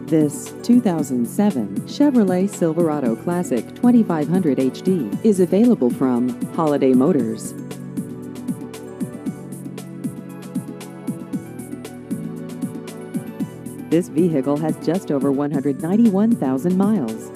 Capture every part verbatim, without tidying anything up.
This two thousand seven Chevrolet Silverado Classic twenty-five hundred H D is available from Holiday Motors. This vehicle has just over one hundred ninety-one thousand miles.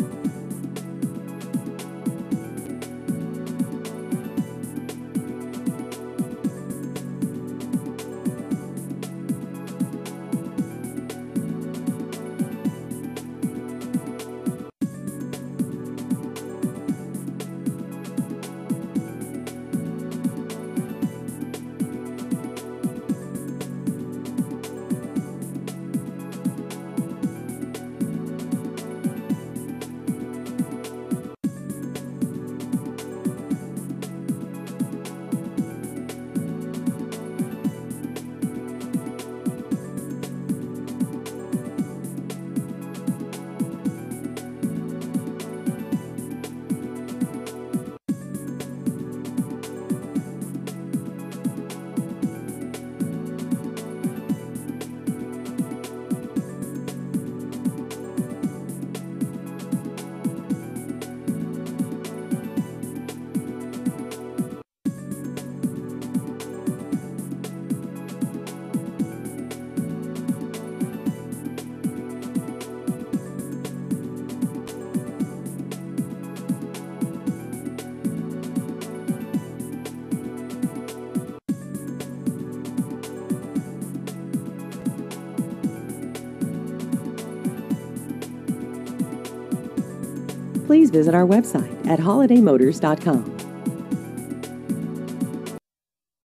Please visit our website at holiday motors dot com.